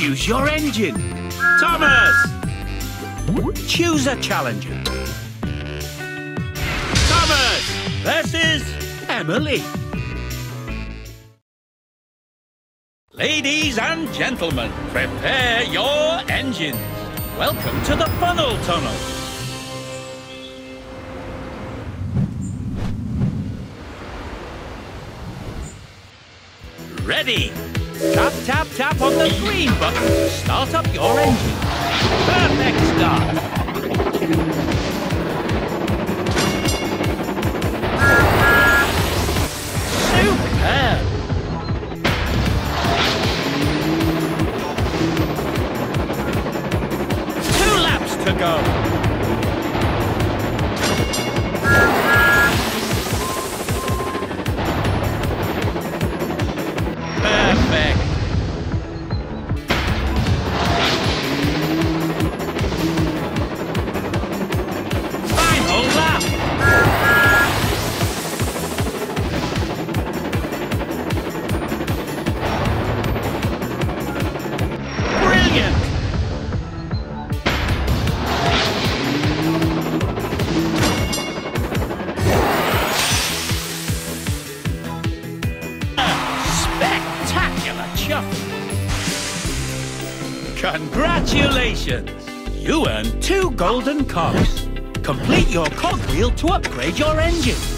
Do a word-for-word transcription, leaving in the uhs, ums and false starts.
Choose your engine. Thomas! Choose a challenger. Thomas versus Emily. Ladies and gentlemen, prepare your engines. Welcome to the funnel tunnel. Ready? Tap, tap, tap on the green button to start up your engine. Perfect start. Superb. Two laps to go. Perfect. Final lap. Brilliant. Congratulations! You earned two golden cogs. Complete your cogwheel to upgrade your engine.